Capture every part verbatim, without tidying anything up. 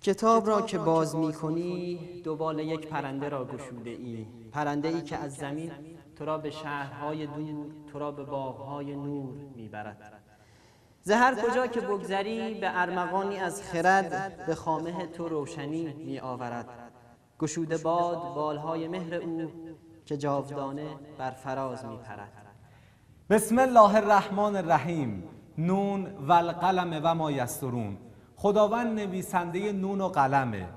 کتاب را که باز می کنی دوباره یک پرنده را گشوده ای، پرنده ای که از زمین تو را به شهرهای دور، تو را به باغهای نور می برد. ز هر کجا که بگذری به ارمغانی از خرد، به خامه تو روشنی می آورد. گشوده باد بالهای مهر او که جاودانه بر فراز می پرد. بسم الله الرحمن الرحیم. نون و القلم و ما یسطرون. خداوند نویسنده نون و قلمه.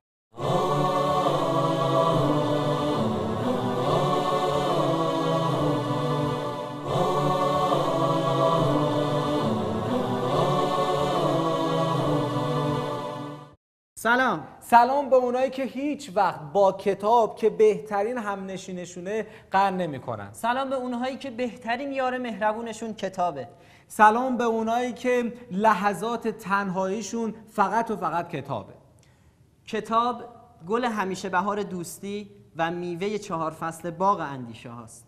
سلام. سلام به اونایی که هیچ وقت با کتاب که بهترین همنشینشونه قهر نمی‌کنن. سلام به اونهایی که بهترین یار مهربونشون کتابه. سلام به اونایی که لحظات تنهاییشون فقط و فقط کتابه. کتاب گل همیشه بهار دوستی و میوه چهار فصل باغ اندیشه هاست.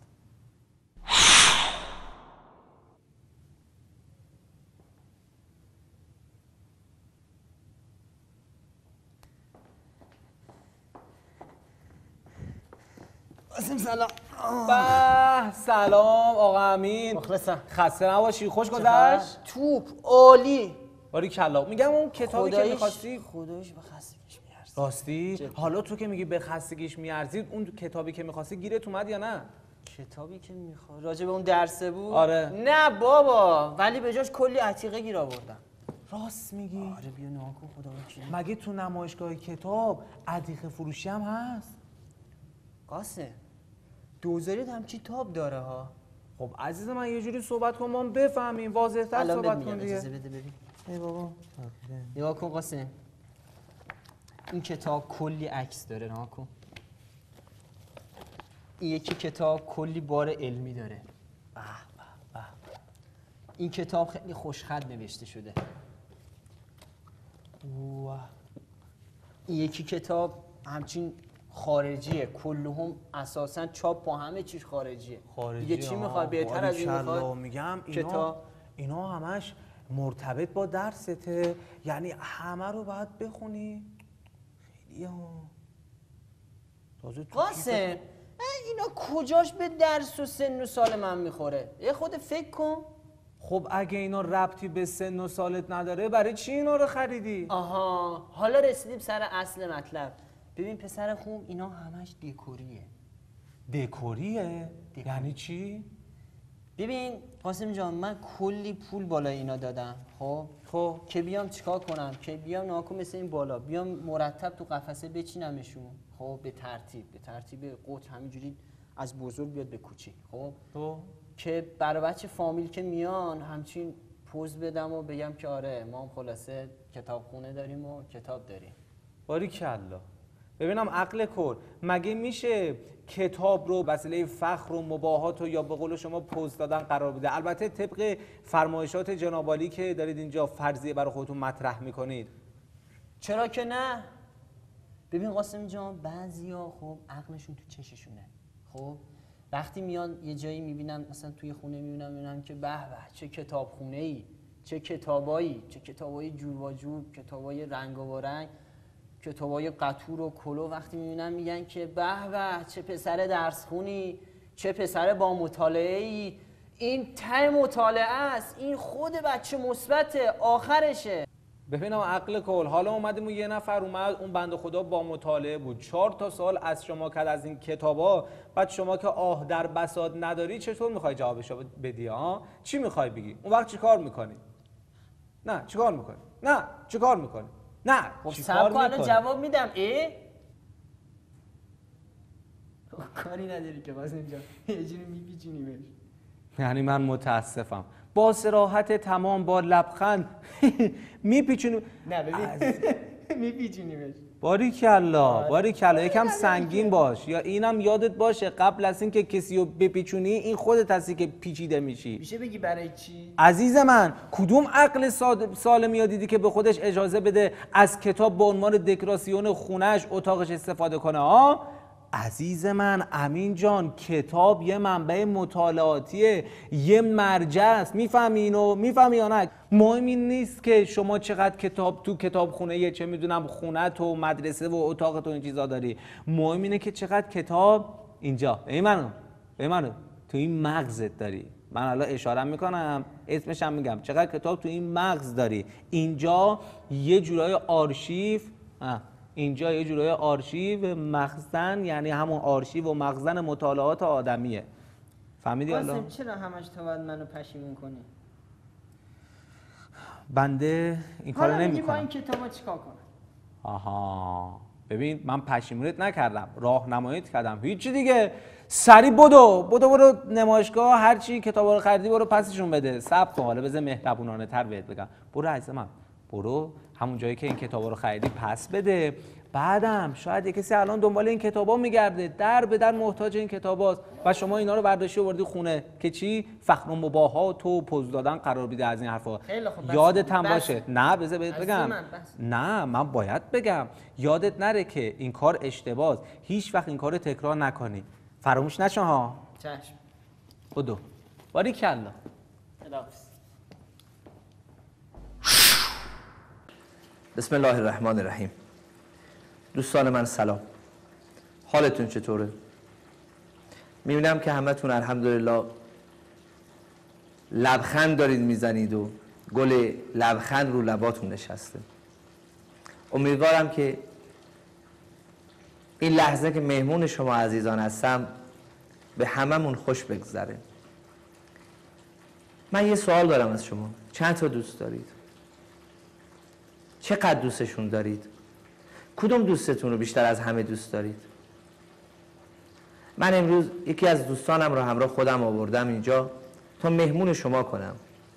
قاسم سلام. به سلام آقا امین. مخلصم. خسته نباشی. خوش گذشت؟ توپ عالی. باری کلا. میگم اون کتابی که می‌خواستی خداییش به خستگیش میارزید. راستی؟ جد. حالا تو که میگی به خستگیش میارزید، اون کتابی که می‌خواستی گیرت اومد یا نه؟ کتابی که میخواد راجع به اون درسه بود؟ آره. نه بابا، ولی به جاش کلی عتیقه گیر آوردم. راست میگی؟ آره بیا نگاه کن خدا وکیلی. مگه تو نمایشگاه کتاب عتیقه فروشی هم هست؟ قاسم دوزاریت همچی تاب داره ها. خب عزیز من یه جوری صحبت کن ما بفهمیم، واضح‌تر صحبت کن دیگه. اجازه بده ببین. ای بابا. نگاه کن قاسم، این کتاب کلی عکس داره، نگاه کن. این یکی کتاب کلی بار علمی داره. به به به. این کتاب خیلی خوشخط نوشته شده. واه. این یکی کتاب همچین خارجیه، کلهم اساسا چاپ با همه چیز خارجیه. خارجی دیگه چی میخواد بهتر از این میخواد؟ میگم اینا کتاب اینا همش مرتبط با درسته، یعنی همه رو باید بخونی. خیلی ها. تازه تو قاسم اینا کجاش به درس و سن و سال من میخوره؟ یه خود فکر کن. خب اگه اینا ربطی به سن و سالت نداره برای چی اینا رو خریدی؟ آها حالا رسیدیم سر اصل مطلب. ببین پسر خوب اینا همش دکوریه. دکوریه؟ دکوری. یعنی چی؟ ببین قاسم جان من کلی پول بالای اینا دادم، خب خب که بیام چیکار کنم؟ که بیام ناکو مثل این بالا بیام مرتب تو قفسه بچینمشون، خب به ترتیب به ترتیب قطر همینجوری از بزرگ بیاد به کوچیک، خب تو که برای بچه فامیل که میان همچین پوز بدم و بگم که آره ما هم خلاصه کتابخونه داریم و کتاب داریم. باریکلا. ببینم عقل کل، مگه میشه کتاب رو وسیله فخر و مباهات و یا به قول شما پوز دادن قرار بده؟ البته طبق فرمایشات جناب عالی که دارید اینجا فرضیه برای خودتون مطرح میکنید. چرا که نه؟ ببین قاسم جان بعضیا خب عقلشون تو چششونه، خب وقتی میان یه جایی میبینن مثلا توی خونه میبینن میبینن که به به چه کتابخونه ای، چه کتابایی، چه کتابای جور و جور، کتابای رنگ و رنگ، کتابای قطور و کلو، وقتی میبینن میگن که به به چه پسر درس خونی، چه پسر با مطالعه ای. این ته مطالعه است، این خود بچه مثبته، آخرشه. ببینم عقل کل، حالا اومدیم و یه نفر اومد اون بنده خدا با مطالعه بود، چهار تا سال از شما کرد از این کتابا، بعد شما که آه در بساط نداری چطور میخوای جوابشو بدی؟ ها چی میخوای بگی؟ اون وقت چیکار میکنی؟ نه چیکار میکنی؟ نه چیکار میکنی؟ نه خب چیکار صبر کن میکنی؟ جواب میدم. ای کاری نداری که باز اینجا یه جوری میپیچونیمش. یعنی من متاسفم با صراحت تمام با لبخند میپیچونیم. نه ببین میپیچونیمش. باریکلا باریکلا. یکم سنگین باش، یا اینم یادت باشه قبل از اینکه کسی رو بپیچونی این خودت هستی که پیچیده میشی. میشه بگی برای چی؟ عزیز من کدوم عقل سالمی ها دیدی که به خودش اجازه بده از کتاب به عنوان دکوراسیون خونهش اتاقش استفاده کنه؟ ها عزیز من امین جان، کتاب یه منبع مطالعاتیه، یه مرجع است. میفهمی اینو؟ میفهمی یا نه؟ مهم این نیست که شما چقدر کتاب تو کتابخونه یه چه میدونم خونه تو مدرسه و اتاق تو این چیزا داری. مهم اینه که چقدر کتاب اینجا ای منو ای منو تو این مغزت داری. من الان اشاره میکنم، اسمش هم میگم، چقدر کتاب تو این مغز داری. اینجا یه جورای آرشیو، اینجا یه جورای آرشیو مخزن، یعنی همون آرشیو و مخزن مطالعات آدمیه. فهمیدی الان؟ قاسم چرا همش تو باید منو پشیمون کنی؟ بنده این کارو حالا میگی با نمیکنم. این کتابا چیکار کنم؟ آها ببین، من پشیمونت نکردم، راهنماییت کردم، هیچی دیگه. سری بدو بدو برو نمایشگاه، هر چی کتابا رو خریدی برو پسشون بده. صبر کن، حالا بذار مهربونانه تر بهت بگم. برو عزیز من، برو همون جایی که این کتابا رو خریدی پس بده. بعدم شاید یه کسی الان دنبال این کتابا میگرده، در به در محتاج این کتاباست و شما اینا رو برداشتی آوردی خونه که چی؟ فخر و مباهات و پوز دادن قرار بیده از این حرفا. یادت هم باشه. نه بذار بهت بگم. نه من باید بگم، یادت نره که این کار اشتباهه. هیچ وقت این کارو تکرار نکنی. فراموش نشه ها. چشم. بدو. باریکلا. خداحافظ. بسم الله الرحمن الرحیم. دوستان من سلام، حالتون چطوره؟ میبینم که همتون الحمدلله لبخند دارید میزنید و گل لبخند رو لباتون نشسته. امیدوارم که این لحظه که مهمون شما عزیزان هستم به هممون خوش بگذره. من یه سوال دارم از شما، چند تا دوست دارید؟ چقدر دوستشون دارید؟ کدوم دوستتون رو بیشتر از همه دوست دارید؟ من امروز یکی از دوستانم رو همراه خودم آوردم اینجا تا مهمون شما کنم.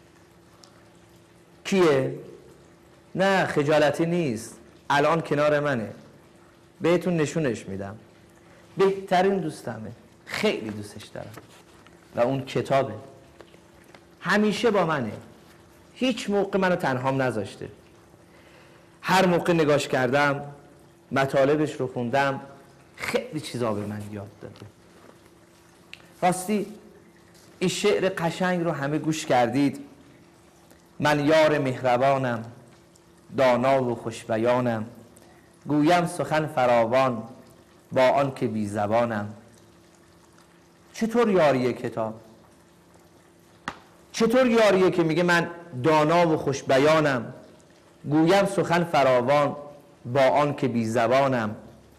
کیه؟ نه خجالتی نیست، الان کنار منه، بهتون نشونش میدم. بهترین دوستمه، خیلی دوستش دارم و اون کتابه. همیشه با منه، هیچ موقع منو تنهام نذاشته. هر موقع نگاش کردم، مطالبش رو خوندم، خیلی چیزا به من یاد داده. راستی این شعر قشنگ رو همه گوش کردید. من یار مهربانم، دانا و خوشبیانم، گویم سخن فراوان با آن که بی زبانم. چطور یاریه کتاب؟ چطور یاریه که میگه من دانا و خوشبیانم، گویم سخن فراوان با آن که بی زبانم.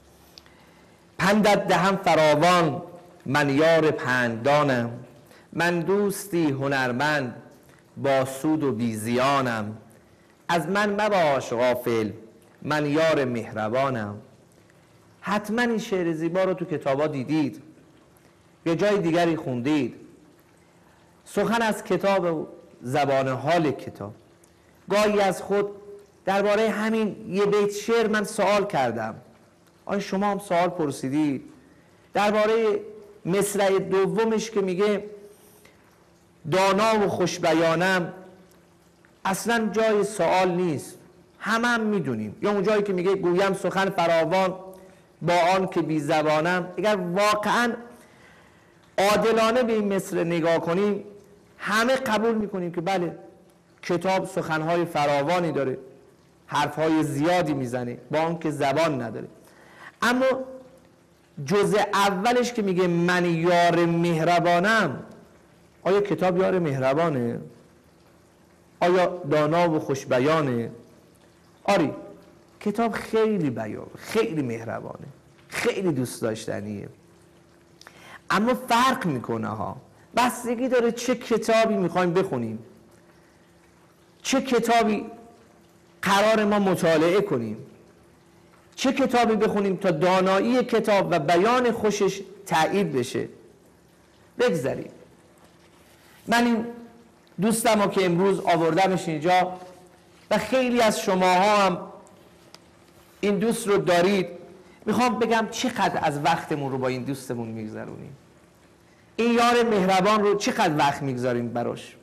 پندت دهم فراوان، من یار پندانم، من دوستی هنرمند با سود و بی زیانم. از من مباش غافل، من یار مهربانم. حتما این شعر زیبا رو تو کتابا دیدید، یه جای دیگری خوندید. سخن از کتاب و زبان حال کتاب. گاهی از خود درباره همین یه بیت شعر من سوال کردم. آیا شما هم سوال پرسیدید؟ درباره مصرع دومش که میگه دانا و خوشبیانم، اصلا جای سوال نیست، همه هم میدونیم. یا اون جایی که میگه گویم سخن فراوان با آن که بی زبانم، اگر واقعا عادلانه به این مصرع نگاه کنیم همه قبول میکنیم که بله کتاب سخنهای فراوانی داره، حرفهای زیادی میزنه با آن که زبان نداره. اما جزء اولش که میگه من یار مهربانم، آیا کتاب یار مهربانه؟ آیا دانا و خوشبیانه؟ آری کتاب خیلی بیان، خیلی مهربانه، خیلی دوست داشتنیه. اما فرق میکنه ها، بستگی داره چه کتابی میخوایم بخونیم، چه کتابی قرار ما مطالعه کنیم، چه کتابی بخونیم تا دانایی کتاب و بیان خوشش تایید بشه. بگذاریم من این دوستم رو که امروز آوردمش اینجا و خیلی از شماها هم این دوست رو دارید، میخوام بگم چقدر از وقتمون رو با این دوستمون میگذرونیم. این یار مهربان رو چقدر وقت میگذاریم براش.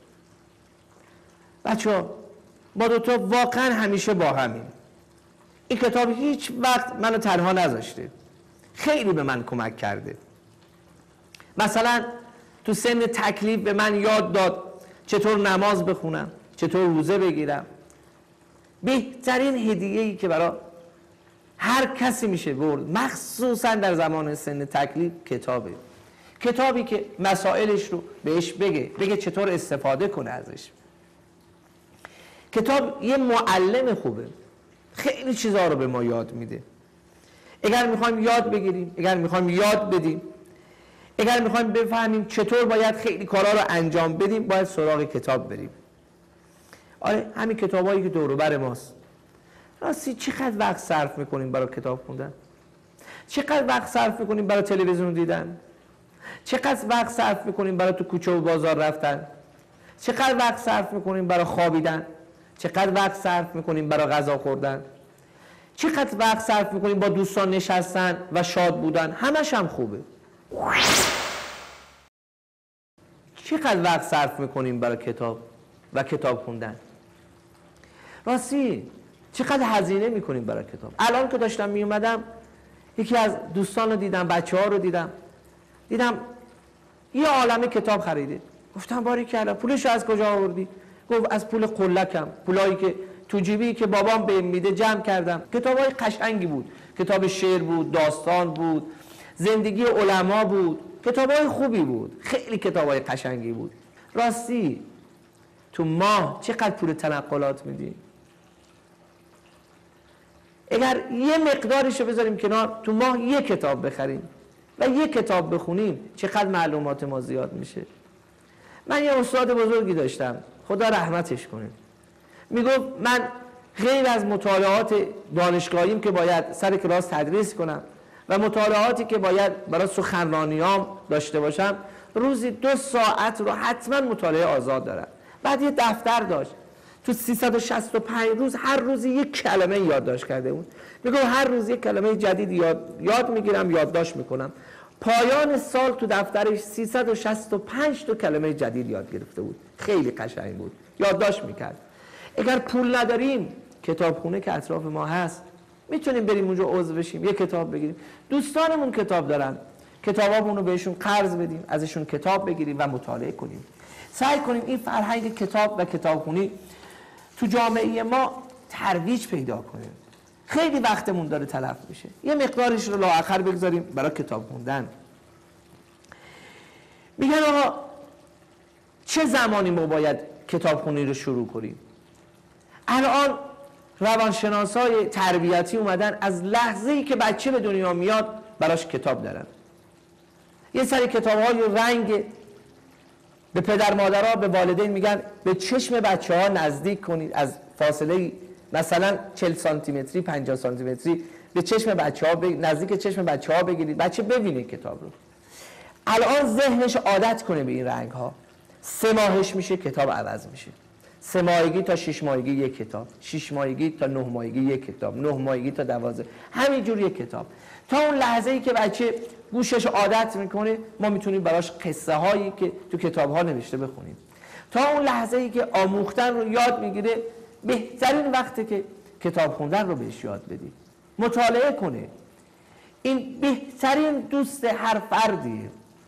بچه ما دوتا واقعا همیشه با همین. این کتاب هیچ وقت منو تنها نذاشته، خیلی به من کمک کرده. مثلا تو سن تکلیف به من یاد داد چطور نماز بخونم، چطور روزه بگیرم. بهترین هدیه‌ای که برای هر کسی میشه برد، مخصوصا در زمان سن تکلیف، کتابه. کتابی که مسائلش رو بهش بگه، بگه چطور استفاده کنه ازش. کتاب یه معلم خوبه، خیلی چیزها رو به ما یاد میده. اگر میخوایم یاد بگیریم، اگر میخوایم یاد بدیم، اگر میخوایم بفهمیم چطور باید خیلی کارا رو انجام بدیم، باید سراغ کتاب بریم. آره همین کتابایی که دور و بر ماست. راستی چقدر وقت صرف میکنیم برای کتاب خوندن؟ چقدر وقت صرف میکنیم برای تلویزیون دیدن؟ چقدر وقت صرف میکنیم برای تو کوچه و بازار رفتن؟ چقدر وقت صرف میکنیم برای خوابیدن؟ چقدر وقت صرف میکنیم برای غذا خوردن؟ چقدر وقت صرف میکنیم با دوستان نشستن و شاد بودن؟ همش هم خوبه. چقدر وقت صرف میکنیم برای کتاب و کتاب خوندن؟ راستی چقدر هزینه میکنیم برای کتاب؟ الان که داشتم میومدم یکی از دوستان رو دیدم، بچه ها رو دیدم دیدم یه عالمه کتاب خریده. گفتم باریکلا، پولش رو از کجا آوردی؟ گفت از پول قلکم، پولایی که تو جیبی که بابام بهم میده جمع کردم. کتابای قشنگی بود، کتاب شعر بود، داستان بود، زندگی علما بود، کتابای خوبی بود، خیلی کتابای قشنگی بود. راستی تو ماه چقدر پول تنقلات میدی؟ اگر یه مقدارش رو بذاریم کنار، تو ماه یه کتاب بخریم و یه کتاب بخونیم، چقدر معلومات ما زیاد میشه. من یه استاد بزرگی داشتم، خدا رحمتش کنه، میگفت من غیر از مطالعات دانشگاهیم که باید سر کلاس تدریس کنم و مطالعاتی که باید برای سخنرانیام داشته باشم، روزی دو ساعت رو حتما مطالعه آزاد دارم. بعد یه دفتر داشت، تو سیصد و شصت و پنج روز هر روزی یک کلمه یادداشت کرده بود. میگم هر روز یک کلمه جدید یاد, یاد میگیرم، یادداشت میکنم. پایان سال تو دفترش سیصد و شصت و پنج تا کلمه جدید یاد گرفته بود. خیلی قشنگ بود، یادداشت میکرد. اگر پول نداریم، کتابخونه که اطراف ما هست، میتونیم بریم اونجا عضو بشیم، یک کتاب بگیریم. دوستانمون کتاب دارن، کتابامون رو بهشون قرض بدیم، ازشون کتاب بگیریم و مطالعه کنیم. سعی کنیم این فرهنگ کتاب و کتابخونی تو جامعه ما ترویج پیدا کنیم. خیلی وقتمون داره تلف میشه، یه مقدارش رو لااخر بگذاریم برای کتاب خوندن. میگن آقا چه زمانی ما باید کتابخونی رو شروع کنیم؟ الان روانشناسای تربیتی اومدن از لحظه‌ای که بچه به دنیا میاد براش کتاب دارن. یه سری کتاب‌های رنگ به پدر مادرها، به والدین میگن به چشم بچه‌ها نزدیک کنید، از فاصله مثلا چهل سانتی متری پنجاه سانتی متری به چشم بچه‌ها بگ... نزدیک چشم بچه‌ها بگیرید، بچه ببینه کتاب رو. الان ذهنش عادت کنه به این رنگ‌ها. سه ماهش میشه کتاب عوض میشه. سه ماهگی تا شش ماهگی یک کتاب، شش ماهگی تا نه ماهگی یک کتاب، نه ماهگی تا دوازده، همینجور یک کتاب. تا اون لحظه‌ای که بچه گوشش عادت میکنه، ما میتونیم براش قصه هایی که تو کتاب ها نوشته بخونیم. تا اون لحظه‌ای که آموختن رو یاد میگیره، بهترین وقته که کتاب خوندن رو بهش یاد بدی، مطالعه کنه. این بهترین دوست هر فردیه.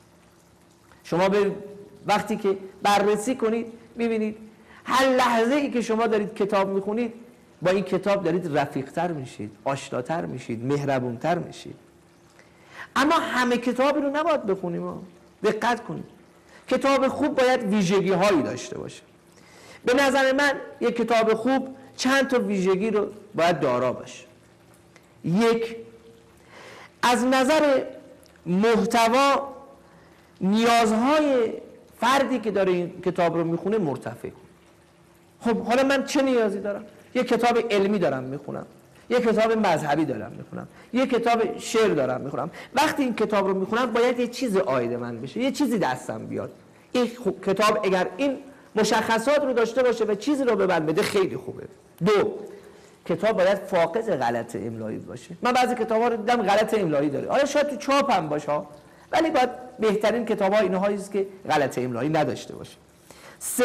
شما به وقتی که بررسی کنید میبینید هر لحظه ای که شما دارید کتاب میخونید، با این کتاب دارید رفیقتر میشید، آشناتر میشید، مهربونتر میشید. اما همه کتابی رو نباید بخونیم. دقت کنید، کتاب خوب باید ویژگی هایی داشته باشه. به نظر من یک کتاب خوب چند تا ویژگی رو باید دارا باشه. یک، از نظر محتوا نیازهای فردی که داره این کتاب رو میخونه مرتفع. خب حالا من چه نیازی دارم؟ یک کتاب علمی دارم میخونم، یک کتاب مذهبی دارم میخونم، یک کتاب شعر دارم میخونم. وقتی این کتاب رو میخونم باید یه چیز عاید من بشه، یه چیزی دستم بیاد. این کتاب اگر این مشخصات رو داشته باشه و چیزی رو به من بده، خیلی خوبه. دو، کتاب باید فاقد غلط املایی باشه. من بعضی کتابا رو دیدم غلط املایی داره، حالا شاید تو چاپ هم باشه، ولی باید بهترین کتاب‌ها اینهایی است که غلط املایی نداشته باشه. سه،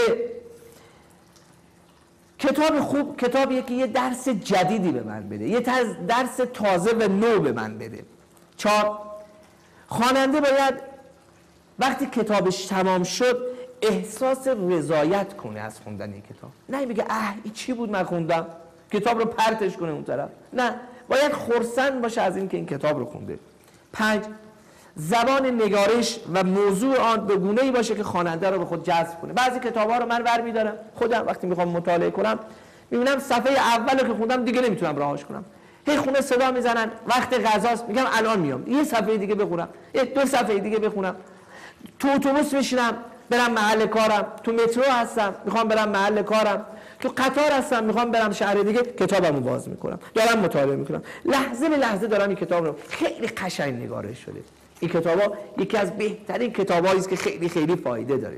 کتاب خوب کتابیه که یه درس جدیدی به من بده، یه درس تازه و نو به من بده. چهار، خواننده باید وقتی کتابش تمام شد احساس رضایت کنه از خوندن این کتاب. نه بگه اه این چی بود من خوندم، کتاب رو پرتش کنه اون طرف. نه، باید خرسند باشه از اینکه این کتاب رو خونده. پنج، زبان نگارش و موضوع آن به گونه‌ای باشه که خواننده رو به خود جذب کنه. بعضی کتاب‌ها رو من برمی‌دارم خودم وقتی میخوام مطالعه کنم میبینم صفحه اولو که خوندم دیگه نمیتونم رهاش کنم. هی خونه صدا میزنن، وقت غذاست، میگم الان میام یه صفحه دیگه بخونم، یک دو صفحه دیگه بخونم. تو اتوبوس میشینم برم محل کارم، تو مترو هستم میخوام برم محل کارم، تو قطار هستم میخوام برم شهر دیگه، کتابمو باز میکنم دارم مطالعه میکنم، لحظه به لحظه دارم این کتاب رو. خیلی قشنگ نگارش شده. این کتابا یکی از بهترین کتابایی است که خیلی خیلی فایده داره.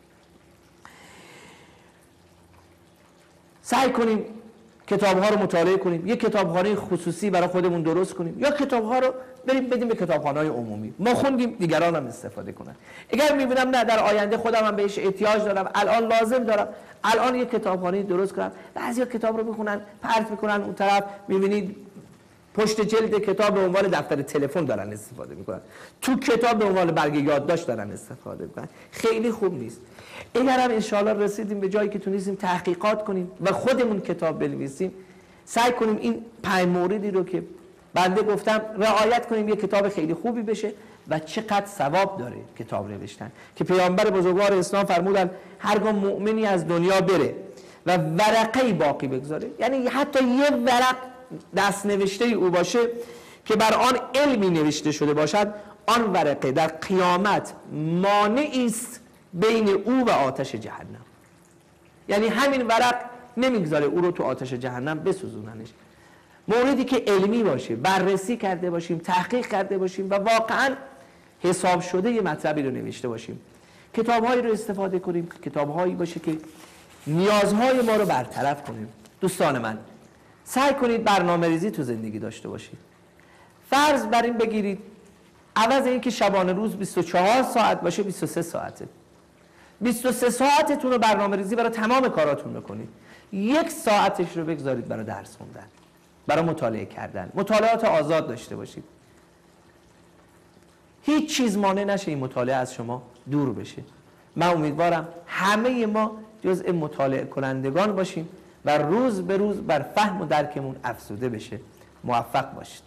سعی کنیم کتاب‌ها رو مطالعه کنیم، یک کتابخانه خصوصی برای خودمون درست کنیم یا کتاب‌ها رو بریم بدیم به کتابخانه‌های عمومی. ما خوندیم دیگران هم استفاده کنن. اگر می‌بینم نه در آینده خودم هم بهش احتیاج دارم، الان لازم دارم، الان یک کتابخانه درست کنم. بعضیا کتاب رو می‌خونن، پرت می‌کنن اون طرف، می‌بینید پشت جلد کتاب به عنوان دفتر تلفن دارن استفاده می‌کنن. تو کتاب به عنوان برگ یادداشت دارن استفاده می‌کنن. خیلی خوب نیست. اگر هم انشاءالله رسیدیم به جایی که تونستیم تحقیقات کنیم و خودمون کتاب بنویسیم، سعی کنیم این پنج موردی رو که بنده گفتم رعایت کنیم، یه کتاب خیلی خوبی بشه و چقدر ثواب داره کتاب نوشتن که پیامبر بزرگوار اسلام فرمودن هرگاه مؤمنی از دنیا بره و ورقه‌ای باقی بگذاره، یعنی حتی یه ورق دست نوشته او باشه که بر آن علمی نوشته شده باشد، آن ورقه در قیامت مانعی است بین او و آتش جهنم. یعنی همین ورق نمیگذاره او رو تو آتش جهنم بسوزوننش. موردی که علمی باشه، بررسی کرده باشیم، تحقیق کرده باشیم و واقعا حساب شده یه مطلبی رو نوشته باشیم. کتاب‌هایی رو استفاده کنیم، کتاب‌هایی باشه که نیازهای ما رو برطرف کنیم. دوستان من، سعی کنید برنامه‌ریزی تو زندگی داشته باشید. فرض بر این بگیرید عوض اینکه شبانه روز بیست و چهار ساعت باشه بیست و سه ساعته. بیست و سه ساعتتون رو برنامه‌ریزی برای تمام کاراتون بکنید. یک ساعتش رو بگذارید برای درس خوندن، برای مطالعه کردن، مطالعات آزاد داشته باشید. هیچ چیز مانع نشه این مطالعه از شما دور بشه. من امیدوارم همه ما جزء مطالعه کنندگان باشیم و روز به روز بر فهم و درکمون افزوده بشه. موفق باشید.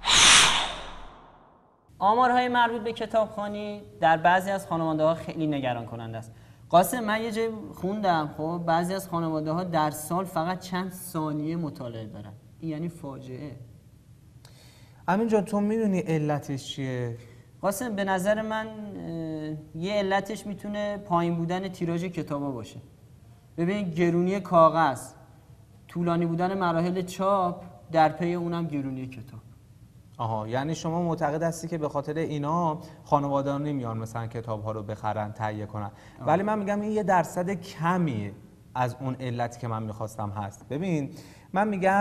آمارهای مربوط به کتابخوانی در بعضی از خانواده‌ها خیلی نگران کننده است. قاسم، من یه جای خوندم خب بعضی از خانواده‌ها در سال فقط چند ثانیه مطالعه دارن. این یعنی فاجعه. امین جان تو میدونی علتش چیه؟ قاسم به نظر من یه علتش میتونه پایین بودن تیراژ کتابا باشه. ببین گرونی کاغذ، طولانی بودن مراحل چاپ، در پی اونم گرونی کتاب. آها، یعنی شما معتقد هستی که به خاطر اینا خانواده‌ها نمیان مثلا کتاب‌ها رو بخرن، تهیه کنن. آه. ولی من میگم این یه درصد کمی از اون علتی که من میخواستم هست. ببین من میگم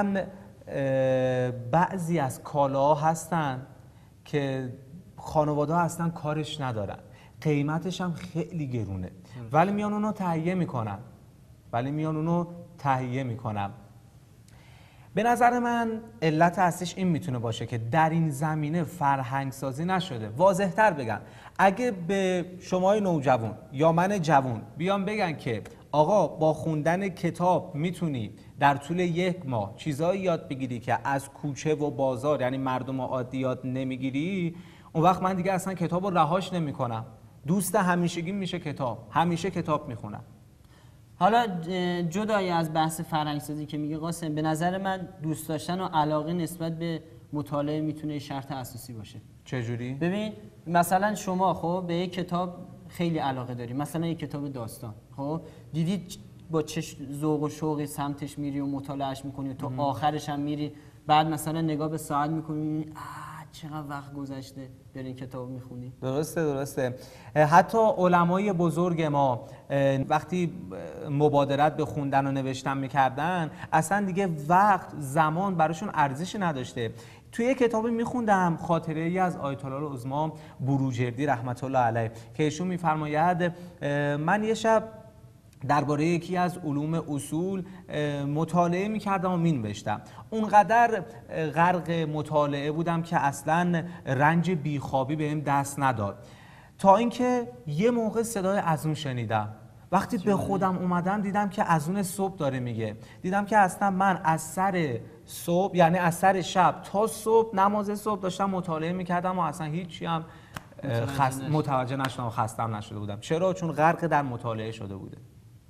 بعضی از کالاها هستن که خانواده‌ها اصلا کارش ندارن، قیمتش هم خیلی گرونه، ولی میان اونو تهیه میکنن ولی میان اونو تهیه میکنن به نظر من علت اصلیش این میتونه باشه که در این زمینه فرهنگ سازی نشده. واضح تر بگم، اگه به شمای نوجوان یا من جوان بیان بگن که آقا با خوندن کتاب میتونی در طول یک ماه چیزایی یاد بگیری که از کوچه و بازار یعنی مردم عادی یاد نمیگیری، اون وقت من دیگه اصلا کتاب رو رهاش نمی کنم. دوست همیشگی میشه کتاب، همیشه کتاب میخونم. حالا جدای از بحث فرهنگ‌سازی که میگه قاسم، به نظر من دوست داشتن و علاقه نسبت به مطالعه میتونه شرط اساسی باشه. چجوری؟ ببین مثلا شما خب به یک کتاب خیلی علاقه داری، مثلا یک کتاب داستان، خب دیدید با چه ذوق و شوقی سمتش میری و مطالعهش میکنی و تو آخرش هم میری، بعد مثلا نگاه به ساعت میکنی چقدر وقت گذشته داری این کتاب میخونی. درسته درسته. حتی علمای بزرگ ما وقتی مبادرت به خوندن و نوشتن میکردن اصلا دیگه وقت زمان براشون ارزشی نداشته. توی یک کتابی میخوندم خاطره ای از آیت الله العظما بروجردی رحمت الله علیه که ایشون میفرماید من یه شب درباره یکی از علوم اصول مطالعه می‌کردم و می‌نوشتم. اونقدر غرق مطالعه بودم که اصلاً رنج بیخوابی بهم دست نداد، تا اینکه یه موقع صدای اذان شنیدم. وقتی به خودم اومدم دیدم که اذان صبح داره میگه. دیدم که اصلا من از سر صبح، یعنی از سر شب تا صبح نماز صبح داشتم مطالعه می‌کردم و اصلا هیچی هم خست... متوجه نشدم و خستم نشده بودم. چرا؟ چون غرق در مطالعه شده بوده.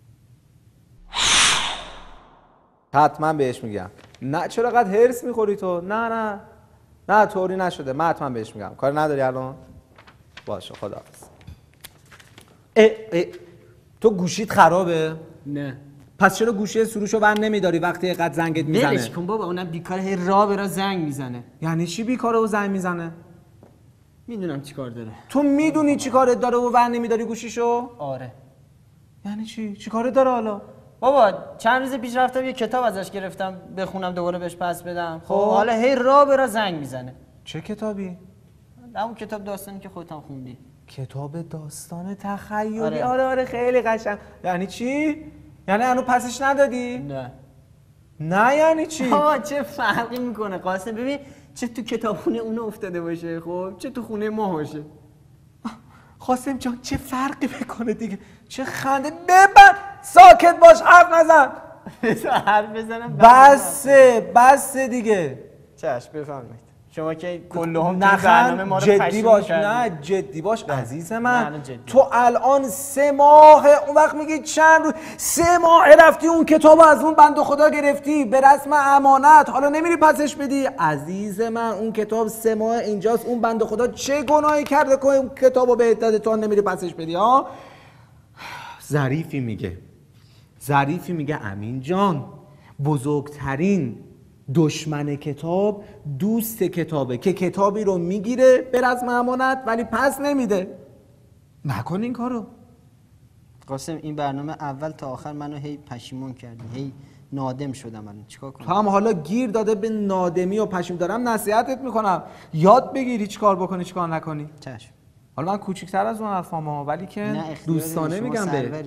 حتما بهش میگم. نه چرا قد هرس میخوری تو؟ نه نه نه طوری نشده. من حتما بهش میگم. کار نداری الان؟ باشه خداحافظ. اه اه تو گوشیت خرابه؟ نه. پس چرا گوشی سروشو بند نمیداری وقتی قد زنگت میزنه؟ ولش کن بابا، اونم بیکار هی راه برا زنگ میزنه. یعنی چی بیکاره و زنگ میزنه؟ میدونم چیکار داره. تو میدونی چیکارت داره و بند نمیداری گوشیشو؟ آره. یعنی چی؟ چیکارت داره حالا؟ بابا چند روز پیش رفتم یه کتاب ازش گرفتم بخونم دوباره بهش پس بدم. خب حالا هی راه برا زنگ میزنه. چه کتابی؟ همون کتاب داستانی که خودت هم خوندی. کتاب داستان تخیلی. آره. آره آره خیلی قشنگ. یعنی چی؟ یعنی هنوز پسش ندادی؟ نه. نه یعنی چی؟ بابا چه فرقی میکنه قاسم؟ ببین چه تو کتابخونه اونو افتاده باشه خب چه تو خونه ما باشه. قاسم جان چه فرقی میکنه دیگه؟ چه خنده. ببند ساکت باش، حرف نزن. بذار حرف بزنم. بسه بسه دیگه. چشم بفرمایید. شما که کلهم تو نخند، برنامه ما رو جدی پشیمون باش. کردید. نه جدی باش عزیز من. نه، جدی. تو الان سه ماه اون وقت میگی چند روز، سه ماه رفتی اون کتابو از اون بنده خدا گرفتی به رسم امانت، حالا نمیری پسش بدی؟ عزیز من اون کتاب سه ماه اینجاست، اون بنده خدا چه گناهی کرده که اون کتابو بهت داده تو نمیری پسش بدی؟ ها ظریفی میگه ظریفی میگه امین جان بزرگترین دشمن کتاب دوست کتابه که کتابی رو میگیره به رسم امانت ولی پس نمیده. نکن این کارو. قاسم این برنامه اول تا آخر منو هی پشیمون کردی، هی نادم شدم. الان چیکار کنم؟ تو هم حالا گیر داده به نادمی و پشیم. دارم نصیحتت میکنم یاد بگیری چی کار بکنی چی کار نکنی. چشم. حالا من کوچیک‌تر از اون حرفامو ولی که دوستانه میگم به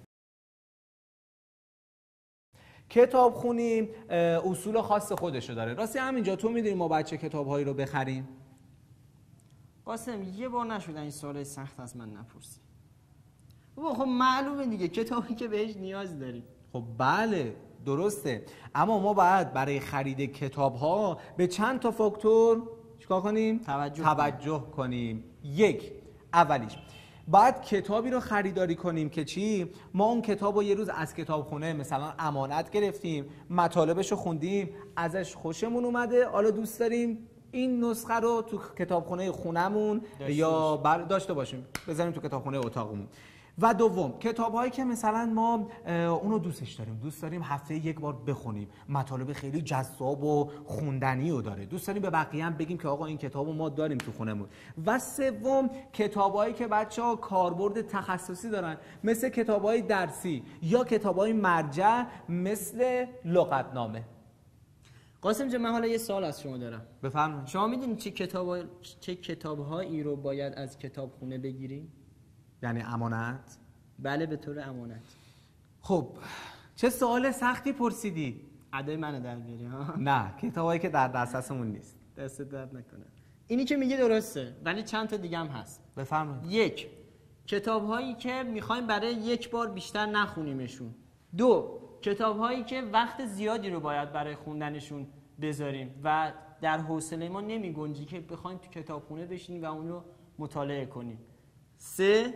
کتاب خونیم اصول خاص خودشو داره. راستی همینجا تو میدونی ما بچه کتاب‌هایی رو بخریم؟ قاسم یه بار نشد این سوالای سخت از من نپرسی. بابا خب معلومه دیگه کتابی که بهش نیاز داریم. خب بله درسته، اما ما باید برای خرید کتاب‌ها به چند تا فاکتور چیکار کنیم؟ توجه, توجه کنیم. یک، اولیش باید کتابی رو خریداری کنیم که چی؟ ما اون کتاب رو یه روز از کتابخونه مثلا امانت گرفتیم، مطالبش رو خوندیم، ازش خوشمون اومده، حالا دوست داریم این نسخه رو تو کتابخونه خونمون یا بر داشته باشیم، بذاریم تو کتابخونه اتاقمون. و دوم کتاب‌هایی که مثلا ما اونو دوستش داریم، دوست داریم هفته یک بار بخونیم، مطالب خیلی جذاب و خوندنی رو داره، دوست داریم به بقیه هم بگیم که آقا این کتابو ما داریم تو خونمون. و سوم کتابایی که بچه‌ها کاربرد تخصصی دارن، مثل کتابای درسی یا کتابای مرجع مثل لغتنامه. قاسم جان من حالا یه سوال از شما دارم. بفرمایید. شما میدونید چه کتاب چه کتاب‌هایی رو باید از کتابخونه بگیریم؟ یعنی امانت؟ بله به طور امانت. خب چه سوال سختی پرسیدی. ادای منو در بیاری ها؟ نه کتابایی که در دسترسمون نیست. دست درد نکنه. اینی که میگه درسته ولی چند تا دیگه هم هست. بفرمایید. یک، کتاب‌هایی که میخوایم برای یک بار بیشتر نخونیمشون. دو، کتاب‌هایی که وقت زیادی رو باید برای خوندنشون بذاریم و در حوصله ما نمیگنجی که بخوایم تو کتابخونه بشینیم و اون رو مطالعه کنیم. سه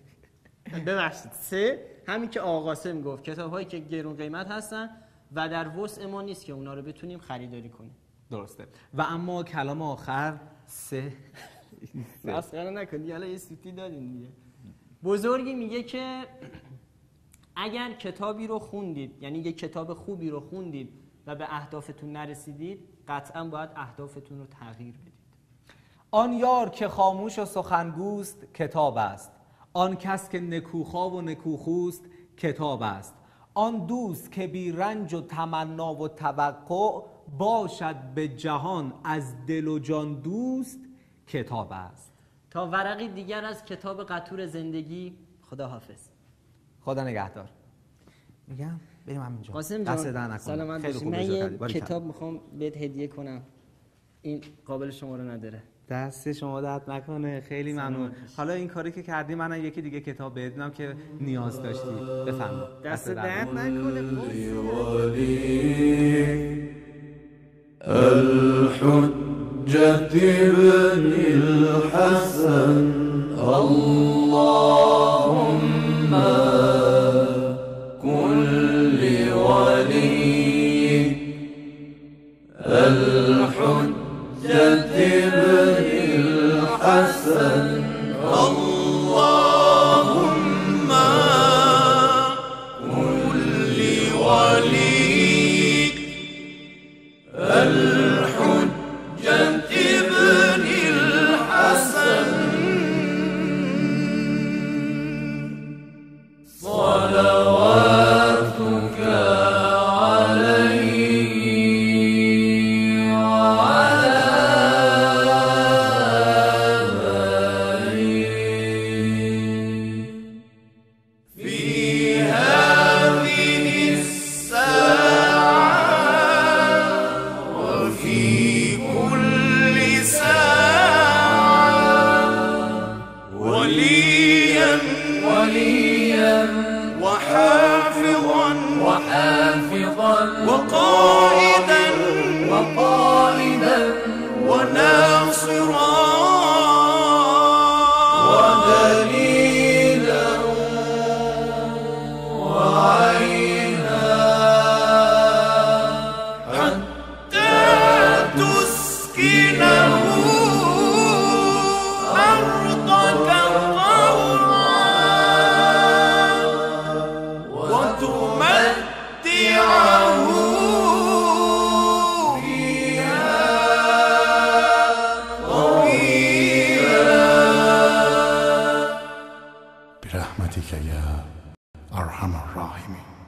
ببخشید سه همین که آقا قاسم گفت کتاب‌هایی که گرون قیمت هستن و در وسع ما نیست که اونا رو بتونیم خریداری کنیم. درسته. و اما کلام آخر سه مسخره نکنی، حالا یه سوتی دادین دیگه. بزرگی میگه که اگر کتابی رو خوندید، یعنی یه کتاب خوبی رو خوندید و به اهدافتون نرسیدید، قطعا باید اهدافتون رو تغییر بدید. آن یار که خاموش و سخنگوست کتاب است، آن کس که نکوخواه و نکوخوست کتاب است، آن دوست که بی رنج و تمنا و توقع باشد به جهان از دل و جان دوست کتاب است. تا ورقی دیگر از کتاب قطور زندگی، خدا حافظ. خدا نگهدار. میگم بریم همینجا. قاسم دست در جان نکنه. سلامت خیلی باشی. خوب من اجرا یه کردی. باریکلا. کتاب میخوام بهت هدیه کنم، این قابل شماره نداره. دست شما درد نکنه، خیلی ممنون. حالا این کاری که کردی منم یکی دیگه کتاب بهت میدم که نیاز داشتی. بفرما. دست درد نکنه. الحجة ابن الحسن اللهم كن لوليك الحجة ابن الحسن اللهم كن لوليك الحجة ابن الحسن صلواتك عليه وعلى آبائه في هذه الساعة وفي كل ساعة وليا وليا وحافظا وحافظا وقائدا وقائدا وناصرا ودليلا وعينا حتى تسكنه أرضك طوعا وتمتعه فيها طويلا برحمتك يا أرحم الراحمين.